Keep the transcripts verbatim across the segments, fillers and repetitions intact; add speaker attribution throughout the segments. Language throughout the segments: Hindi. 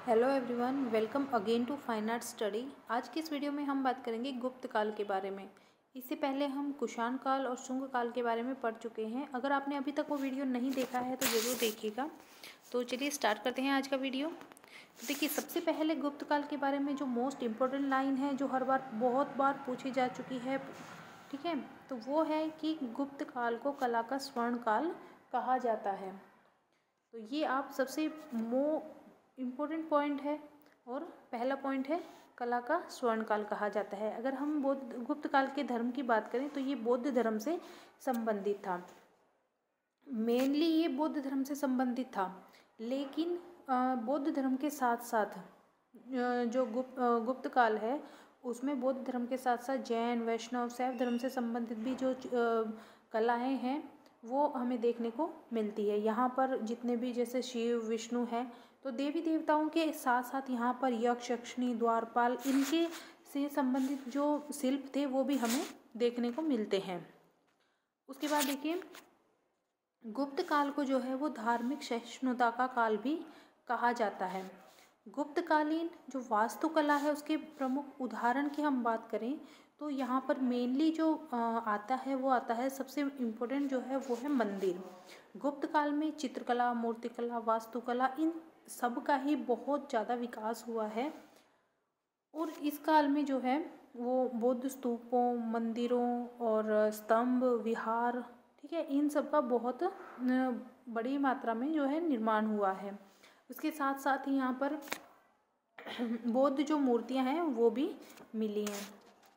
Speaker 1: Hello everyone, welcome again to fine art study. आज की इस वीडियो में हम बात करेंगे गुप्त काल के बारे में। इससे पहले हम कुषाण काल और शुंग काल के बारे में पढ़ चुके हैं। अगर आपने अभी तक वो वीडियो नहीं देखा है तो ज़रूर देखिएगा। तो चलिए स्टार्ट करते हैं आज का वीडियो। तो देखिए, सबसे पहले गुप्त काल के बारे में जो मोस्ट इम्पोर्टेंट लाइन है, जो हर बार बहुत बार पूछी जा चुकी है, ठीक है, तो वो है कि गुप्त काल को कला का स्वर्ण काल कहा जाता है। तो ये आप सबसे मो इम्पोर्टेंट पॉइंट है। और पहला पॉइंट है, कला का स्वर्ण काल कहा जाता है। अगर हम बौद्ध गुप्त काल के धर्म की बात करें तो ये बौद्ध धर्म से संबंधित था। मेनली ये बौद्ध धर्म से संबंधित था, लेकिन बौद्ध धर्म के साथ साथ जो गुप्त गुप्त काल है उसमें बौद्ध धर्म के साथ साथ जैन, वैष्णव, शैव धर्म से संबंधित भी जो कलाएँ हैं वो हमें देखने को मिलती है। यहाँ पर जितने भी जैसे शिव, विष्णु हैं, तो देवी देवताओं के साथ साथ यहाँ पर यक्ष, यक्षिणी, द्वारपाल, इनके से संबंधित जो शिल्प थे वो भी हमें देखने को मिलते हैं। उसके बाद देखिए, गुप्त काल को जो है वो धार्मिक सहिष्णुता का काल भी कहा जाता है। गुप्तकालीन जो वास्तुकला है उसके प्रमुख उदाहरण की हम बात करें तो यहाँ पर मेनली जो आता है वो आता है, सबसे इम्पोर्टेंट जो है वो है मंदिर। गुप्त काल में चित्रकला, मूर्तिकला, वास्तुकला, इन सब का ही बहुत ज़्यादा विकास हुआ है। और इस काल में जो है वो बौद्ध स्तूपों, मंदिरों और स्तंभ, विहार, ठीक है, इन सब का बहुत बड़ी मात्रा में जो है निर्माण हुआ है। उसके साथ साथ ही यहाँ पर बौद्ध जो मूर्तियाँ हैं वो भी मिली हैं।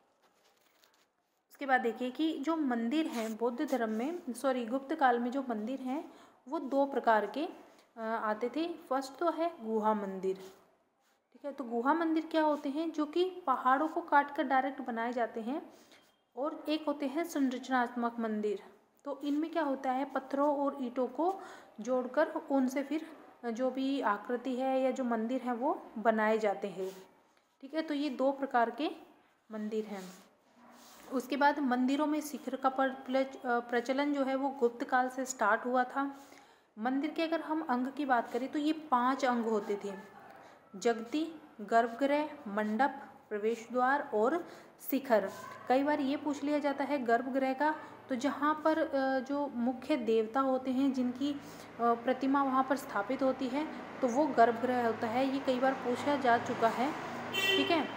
Speaker 1: उसके बाद देखिए कि जो मंदिर हैं बौद्ध धर्म में, सॉरी गुप्त काल में जो मंदिर हैं वो दो प्रकार के आते थे। फर्स्ट तो है गुहा मंदिर, ठीक है। तो गुहा मंदिर क्या होते हैं, जो कि पहाड़ों को काट कर डायरेक्ट बनाए जाते हैं। और एक होते हैं संरचनात्मक मंदिर। तो इनमें क्या होता है, पत्थरों और ईंटों को जोड़कर उनसे फिर जो भी आकृति है या जो मंदिर है वो बनाए जाते हैं, ठीक है। तो ये दो प्रकार के मंदिर हैं। उसके बाद मंदिरों में शिखर का प्रचलन जो है वो गुप्त काल से स्टार्ट हुआ था। मंदिर के अगर हम अंग की बात करें तो ये पांच अंग होते थे: जगती, गर्भगृह, मंडप, प्रवेश द्वार और शिखर। कई बार ये पूछ लिया जाता है गर्भगृह का, तो जहाँ पर जो मुख्य देवता होते हैं जिनकी प्रतिमा वहाँ पर स्थापित होती है तो वो गर्भगृह होता है। ये कई बार पूछा जा चुका है, ठीक है।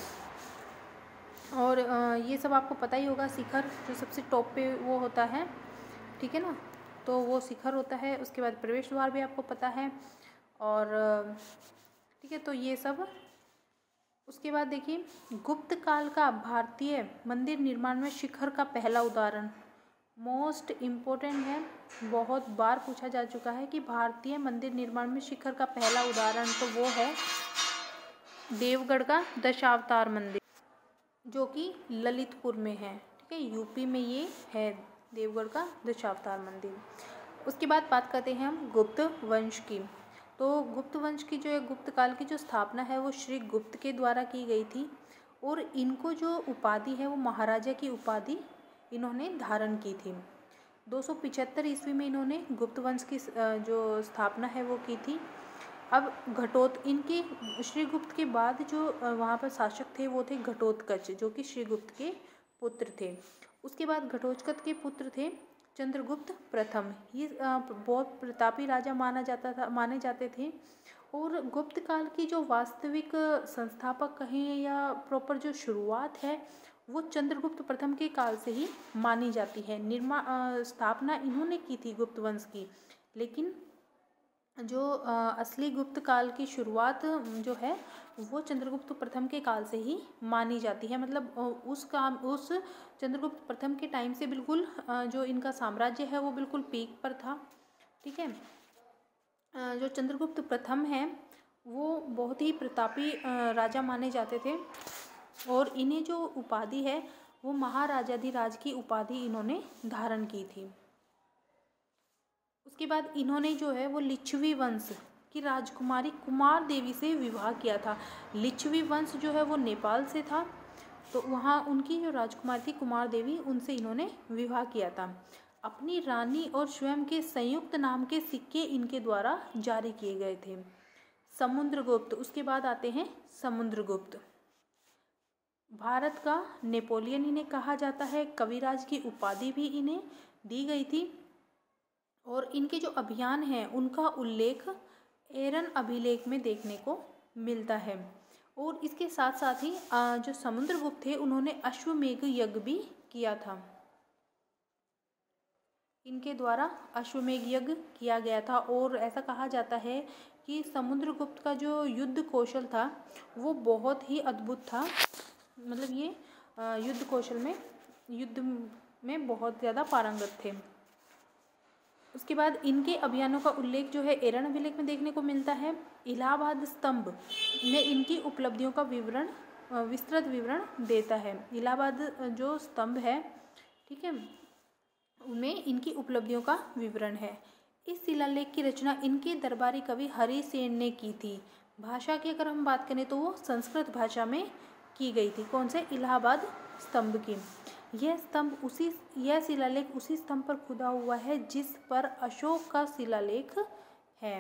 Speaker 1: और ये सब आपको पता ही होगा। शिखर जो सबसे टॉप पे वो होता है, ठीक है ना, तो वो शिखर होता है। उसके बाद प्रवेश द्वार भी आपको पता है, और ठीक है, तो ये सब। उसके बाद देखिए, गुप्त काल का भारतीय मंदिर निर्माण में शिखर का पहला उदाहरण मोस्ट इम्पोर्टेंट है, बहुत बार पूछा जा चुका है कि भारतीय मंदिर निर्माण में शिखर का पहला उदाहरण तो वो है देवगढ़ का दशावतार मंदिर, जो कि ललितपुर में है, ठीक है, यूपी में ये है देवगढ़ का दशावतार मंदिर। उसके बाद बात करते हैं हम गुप्त वंश की। तो गुप्त वंश की जो है गुप्त काल की जो स्थापना है वो श्री गुप्त के द्वारा की गई थी। और इनको जो उपाधि है वो महाराजा की उपाधि इन्होंने धारण की थी। दो सौ पिचहत्तर ईस्वी में इन्होंने गुप्त वंश की जो स्थापना है वो की थी। अब घटोत इनके श्रीगुप्त के बाद जो वहाँ पर शासक थे वो थे घटोत्कच, जो कि श्रीगुप्त के पुत्र थे। उसके बाद घटोत्कच के पुत्र थे चंद्रगुप्त प्रथम। ये बहुत प्रतापी राजा माना जाता था माने जाते थे। और गुप्त काल की जो वास्तविक संस्थापक कहें या प्रॉपर जो शुरुआत है वो चंद्रगुप्त प्रथम के काल से ही मानी जाती है। निर्मा स्थापना इन्होंने की थी गुप्त वंश की, लेकिन जो असली गुप्त काल की शुरुआत जो है वो चंद्रगुप्त प्रथम के काल से ही मानी जाती है। मतलब उस काम उस चंद्रगुप्त प्रथम के टाइम से बिल्कुल जो इनका साम्राज्य है वो बिल्कुल पीक पर था, ठीक है। जो चंद्रगुप्त प्रथम है वो बहुत ही प्रतापी राजा माने जाते थे। और इन्हें जो उपाधि है वो महाराजाधिराज की उपाधि इन्होंने धारण की थी। उसके बाद इन्होंने जो है वो लिच्छवी वंश की राजकुमारी कुमार देवी से विवाह किया था। लिच्छवी वंश जो है वो नेपाल से था, तो वहाँ उनकी जो राजकुमारी थी कुमार देवी, उनसे इन्होंने विवाह किया था। अपनी रानी और स्वयं के संयुक्त नाम के सिक्के इनके द्वारा जारी किए गए थे। समुद्रगुप्त, उसके बाद आते हैं समुद्रगुप्त। भारत का नेपोलियन इन्हें कहा जाता है। कविराज की उपाधि भी इन्हें दी गई थी और इनके जो अभियान हैं उनका उल्लेख एरन अभिलेख में देखने को मिलता है। और इसके साथ साथ ही जो समुद्रगुप्त थे उन्होंने अश्वमेध यज्ञ भी किया था। इनके द्वारा अश्वमेध यज्ञ किया गया था और ऐसा कहा जाता है कि समुद्रगुप्त का जो युद्ध कौशल था वो बहुत ही अद्भुत था। मतलब ये युद्ध कौशल में युद्ध में बहुत ज़्यादा पारंगत थे। उसके बाद इनके अभियानों का उल्लेख जो है एरन अभिलेख में देखने को मिलता है। इलाहाबाद स्तंभ में इनकी उपलब्धियों का विवरण विस्तृत विवरण देता है। इलाहाबाद जो स्तंभ है, ठीक है, उनमें इनकी उपलब्धियों का विवरण है। इस शिलालेख की रचना इनके दरबारी कवि हरिसेन ने की थी। भाषा की अगर हम बात करें तो वो संस्कृत भाषा में की गई थी। कौन से? इलाहाबाद स्तंभ की। यह स्तंभ उसी यह शिलालेख उसी स्तंभ पर खुदा हुआ है जिस पर अशोक का शिलालेख है।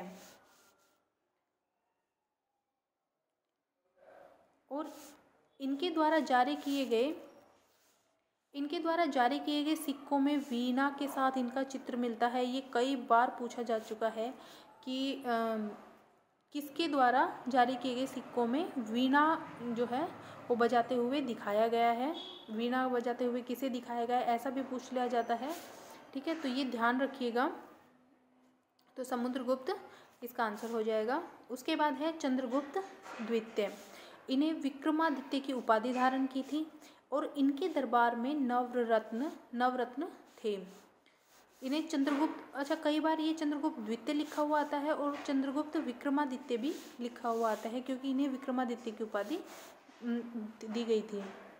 Speaker 1: और इनके द्वारा जारी किए गए इनके द्वारा जारी किए गए सिक्कों में वीणा के साथ इनका चित्र मिलता है। ये कई बार पूछा जा चुका है कि आ, किसके द्वारा जारी किए गए सिक्कों में वीणा जो है वो बजाते हुए दिखाया गया है। वीणा बजाते हुए किसे दिखाया गया है, ऐसा भी पूछ लिया जाता है। ठीक है, तो ये ध्यान रखिएगा। तो समुद्रगुप्त इसका आंसर हो जाएगा। उसके बाद है चंद्रगुप्त द्वितीय। इन्हें विक्रमादित्य की उपाधि धारण की थी और इनके दरबार में नवरत्न नवरत्न थे। इन्हें चंद्रगुप्त अच्छा कई बार ये चंद्रगुप्त द्वितीय लिखा हुआ आता है और चंद्रगुप्त विक्रमादित्य भी लिखा हुआ आता है क्योंकि इन्हें विक्रमादित्य की उपाधि दी गई थी।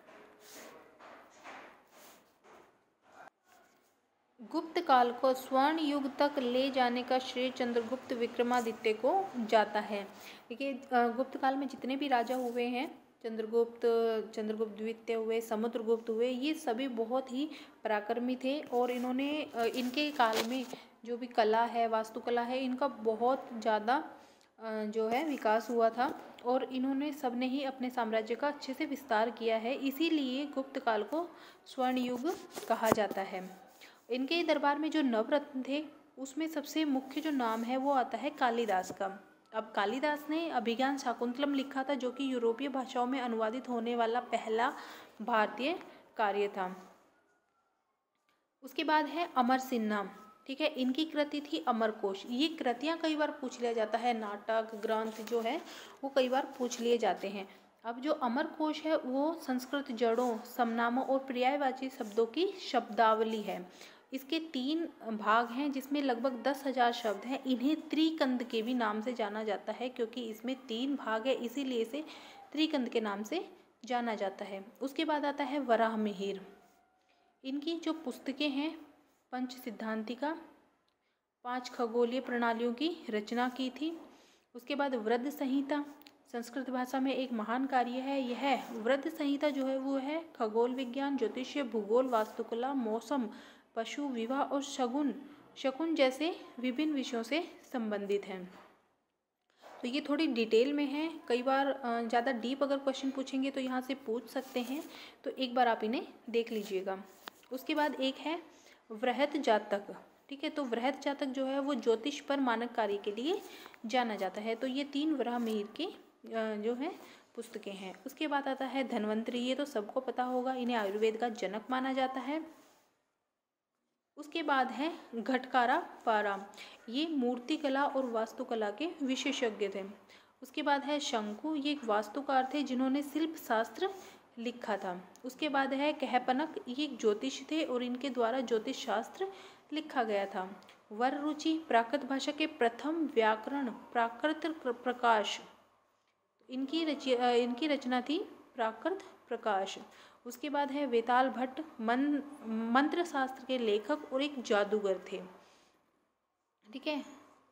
Speaker 1: गुप्त काल को स्वर्ण युग तक ले जाने का श्रेय चंद्रगुप्त विक्रमादित्य को जाता है। देखिए, गुप्त काल में जितने भी राजा हुए हैं, चंद्रगुप्त चंद्रगुप्त द्वितीय हुए, समुद्रगुप्त हुए, ये सभी बहुत ही पराक्रमी थे और इन्होंने इनके काल में जो भी कला है, वास्तुकला है, इनका बहुत ज़्यादा जो है विकास हुआ था और इन्होंने सबने ही अपने साम्राज्य का अच्छे से विस्तार किया है। इसीलिए गुप्त काल को स्वर्ण युग कहा जाता है। इनके दरबार में जो नवरत्न थे उसमें सबसे मुख्य जो नाम है वो आता है कालिदास का। अब कालिदास ने अभिज्ञान शाकुंतलम लिखा था जो कि यूरोपीय भाषाओं में अनुवादित होने वाला पहला भारतीय कार्य था। उसके बाद है अमर सिन्हा। ठीक है, इनकी कृति थी अमरकोश। ये कृतियाँ कई बार पूछ लिया जाता है, नाटक ग्रंथ जो है वो कई बार पूछ लिए जाते हैं। अब जो अमरकोश है वो संस्कृत जड़ों, समनामों और पर्यायवाची शब्दों की शब्दावली है। इसके तीन भाग हैं जिसमें लगभग दस हजार शब्द हैं। इन्हें त्रिकंद के भी नाम से जाना जाता है क्योंकि इसमें तीन भाग है, इसीलिए इसे त्रिकंद के नाम से जाना जाता है। उसके बाद आता है वराह मिहिर। इनकी जो पुस्तकें हैं, पंच सिद्धांतिका, पांच खगोलीय प्रणालियों की रचना की थी। उसके बाद वृद्ध संहिता, संस्कृत भाषा में एक महान कार्य है। यह वृद्ध संहिता जो है वो है खगोल विज्ञान, ज्योतिष्य, भूगोल, वास्तुकला, मौसम, पशु, विवाह और शगुन शकुन जैसे विभिन्न विषयों से संबंधित हैं। तो ये थोड़ी डिटेल में है। कई बार ज़्यादा डीप अगर क्वेश्चन पूछेंगे तो यहाँ से पूछ सकते हैं, तो एक बार आप इन्हें देख लीजिएगा। उसके बाद एक है वृहत जातक। ठीक है, तो वृहत जातक जो है वो ज्योतिष पर मानक कार्य के लिए जाना जाता है। तो ये तीन वराह मिहिर की जो है पुस्तकें हैं। उसके बाद आता है धन्वंतरी। ये तो सबको पता होगा, इन्हें आयुर्वेद का जनक माना जाता है। उसके बाद है घटकारा पारा। ये मूर्तिकला और वास्तुकला के विशेषज्ञ थे। उसके बाद है शंकु। ये एक वास्तुकार थे जिन्होंने शिल्प शास्त्र लिखा था। उसके बाद है कहपनक। ये एक ज्योतिष थे और इनके द्वारा ज्योतिष शास्त्र लिखा गया था। वररुचि प्राकृत भाषा के प्रथम व्याकरण प्राकृत प्रकाश, इनकी रच इनकी रचना थी प्राकृत प्रकाश। उसके बाद है वेताल भट्ट, मन मंत्र शास्त्र के लेखक और एक जादूगर थे। ठीक है,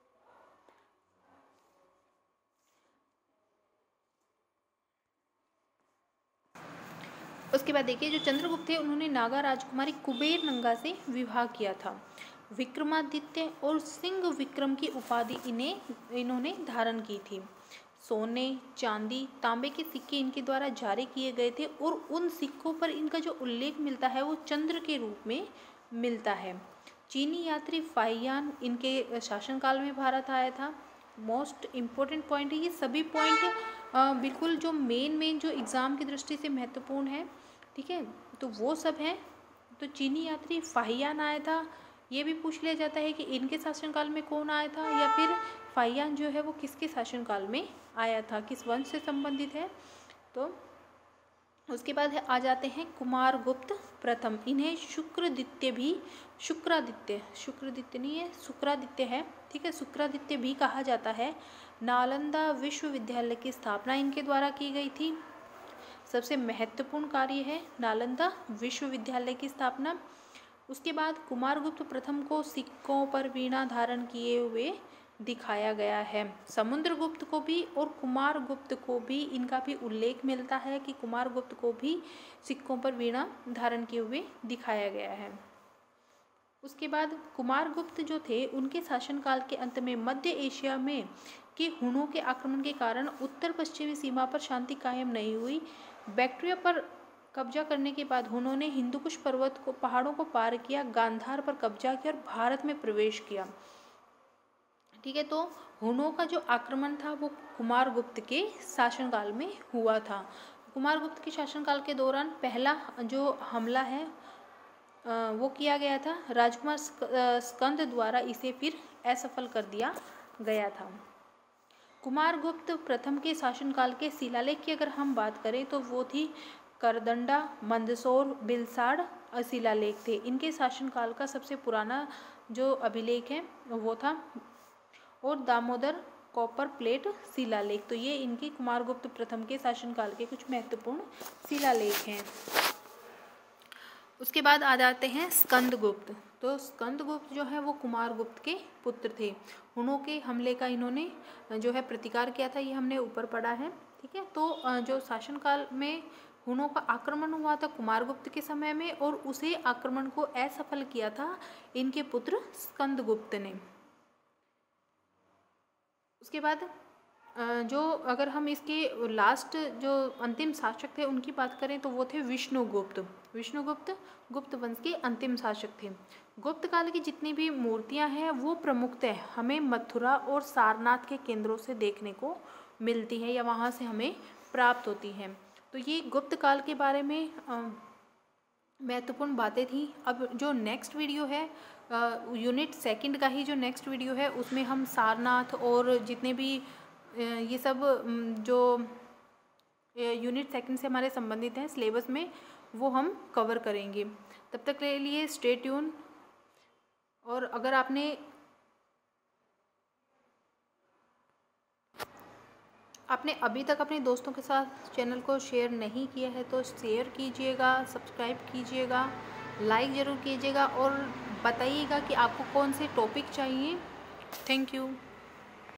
Speaker 1: उसके बाद देखिए जो चंद्रगुप्त थे उन्होंने नागा राजकुमारी कुबेर नंगा से विवाह किया था। विक्रमादित्य और सिंह विक्रम की उपाधि इन्हें इन्होंने धारण की थी। सोने, चांदी, तांबे के सिक्के इनके द्वारा जारी किए गए थे और उन सिक्कों पर इनका जो उल्लेख मिलता है वो चंद्र के रूप में मिलता है। चीनी यात्री फाहियान इनके शासनकाल में भारत आया था। मोस्ट इम्पोर्टेंट पॉइंट है, ये सभी पॉइंट बिल्कुल जो मेन मेन जो एग्ज़ाम की दृष्टि से महत्वपूर्ण है, ठीक है, तो वो सब हैं। तो चीनी यात्री फाहियान आया था, ये भी पूछ लिया जाता है कि इनके शासनकाल में कौन आया था, या फिर फाहियान जो है वो किसके शासनकाल में आया था, किस वंश से संबंधित है। तो उसके बाद है आ जाते हैं कुमारगुप्त प्रथम। इन्हें शुक्रादित्य भी शुक्रादित्य शुक्रादित्य नहीं है शुक्रादित्य है, ठीक है, शुक्रादित्य भी कहा जाता है। नालंदा विश्वविद्यालय की स्थापना इनके द्वारा की गई थी। सबसे महत्वपूर्ण कार्य है नालंदा विश्वविद्यालय की स्थापना। उसके बाद कुमारगुप्त प्रथम को सिक्कों पर वीणा धारण किए हुए दिखाया गया है। समुद्रगुप्त को भी और कुमारगुप्त को भी इनका भी उल्लेख मिलता है कि कुमारगुप्त को भी सिक्कों पर वीणा धारण किए हुए दिखाया गया है। उसके बाद कुमारगुप्त जो थे उनके शासनकाल के अंत में मध्य एशिया में के हुनों के आक्रमण के कारण उत्तर पश्चिमी सीमा पर शांति कायम नहीं हुई। बैक्ट्रिया पर कब्जा करने के बाद हुनों ने हिंदुकुश पर्वत को पहाड़ों को पार किया, गांधार पर कब्जा किया और भारत में प्रवेश किया, ठीक है। तो हुनों का जो आक्रमण था वो कुमारगुप्त के शासनकाल में हुआ था। कुमारगुप्त के शासनकाल के दौरान पहला जो हमला है वो किया गया था राजकुमार स्कंद द्वारा, इसे फिर असफल कर दिया गया था। कुमारगुप्त प्रथम के शासनकाल के शिलालेख की अगर हम बात करें तो वो थी करदंडा, मंदसौर, बिलसाड़ शिलालेख थे। इनके शासनकाल का सबसे पुराना जो अभिलेख है वो था, और दामोदर कॉपर प्लेट शिलालेख। तो ये इनके कुमारगुप्त प्रथम के शासनकाल के कुछ महत्वपूर्ण शिलालेख हैं। उसके बाद आ जाते हैं स्कंदगुप्त। तो स्कंदगुप्त जो है वो कुमारगुप्त के पुत्र थे। हुनों के हमले का इन्होंने जो है प्रतिकार किया था, ये हमने ऊपर पढ़ा है, ठीक है। तो जो शासनकाल में हुनों का आक्रमण हुआ था कुमारगुप्त के समय में, और उसे आक्रमण को असफल किया था इनके पुत्र स्कंदगुप्त ने। उसके बाद जो अगर हम इसके लास्ट जो अंतिम शासक थे उनकी बात करें तो वो थे विष्णुगुप्त। विष्णुगुप्त गुप्त वंश के अंतिम शासक थे। गुप्त काल की जितनी भी मूर्तियां हैं वो प्रमुखतः हमें मथुरा और सारनाथ के केंद्रों से देखने को मिलती हैं, या वहाँ से हमें प्राप्त होती हैं। तो ये गुप्त काल के बारे में महत्वपूर्ण बातें थी। अब जो नेक्स्ट वीडियो है यूनिट सेकंड का ही जो नेक्स्ट वीडियो है उसमें हम सारनाथ और जितने भी ये सब जो यूनिट सेकंड से हमारे संबंधित हैं सिलेबस में वो हम कवर करेंगे। तब तक के लिए स्टे ट्यून। और अगर आपने आपने अभी तक अपने दोस्तों के साथ चैनल को शेयर नहीं किया है तो शेयर कीजिएगा, सब्सक्राइब कीजिएगा, लाइक ज़रूर कीजिएगा और बताइएगा कि आपको कौन से टॉपिक चाहिए। Thank you.